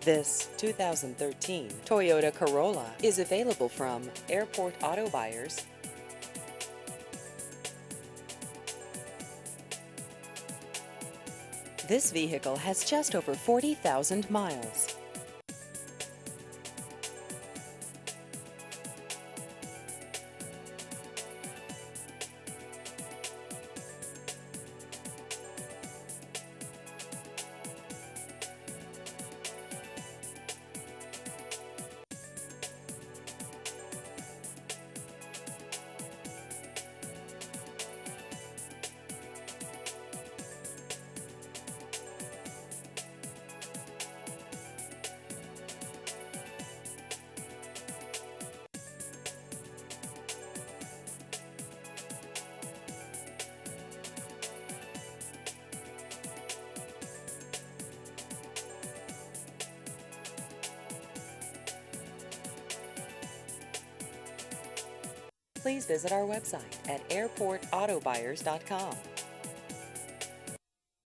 This 2013 Toyota Corolla is available from Airport Auto Buyers. This vehicle has just over 40,000 miles. Please visit our website at airportautobuyers.com.